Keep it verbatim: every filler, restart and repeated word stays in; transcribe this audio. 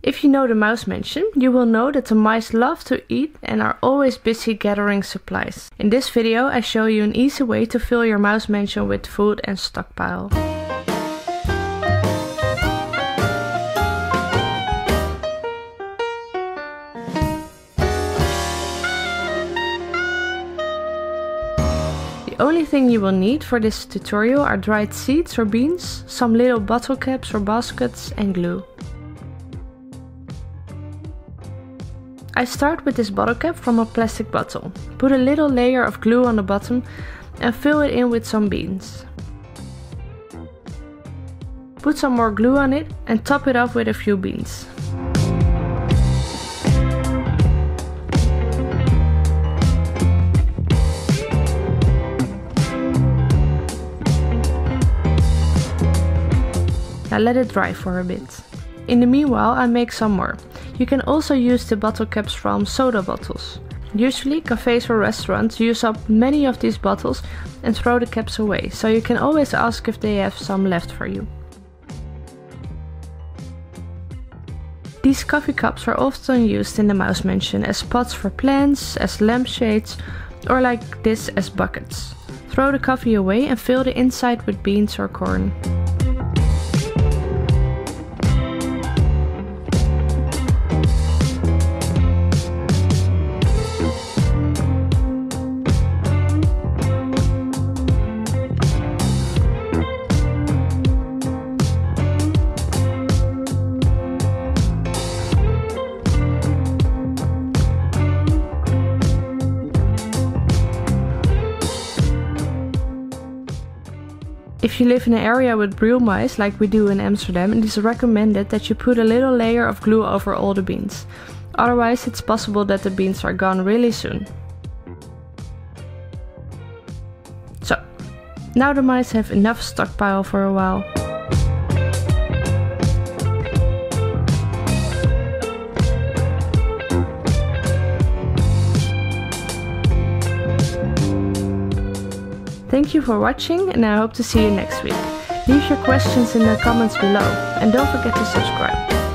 If you know the mouse mansion, you will know that the mice love to eat and are always busy gathering supplies. In this video I show you an easy way to fill your mouse mansion with food and stockpile. The only thing you will need for this tutorial are dried seeds or beans, some little bottle caps or baskets and glue. I start with this bottle cap from a plastic bottle. Put a little layer of glue on the bottom and fill it in with some beans. Put some more glue on it and top it off with a few beans. Now let it dry for a bit. In the meanwhile I make some more. You can also use the bottle caps from soda bottles. Usually cafes or restaurants use up many of these bottles and throw the caps away, so you can always ask if they have some left for you. These coffee cups are often used in the mouse mansion as pots for plants, as lampshades, or like this as buckets. Throw the coffee away and fill the inside with beans or corn. If you live in an area with brood mice, like we do in Amsterdam, it is recommended that you put a little layer of glue over all the beans. Otherwise, it's possible that the beans are gone really soon. So, now the mice have enough stockpile for a while. Thank you for watching and I hope to see you next week. Leave your questions in the comments below and don't forget to subscribe.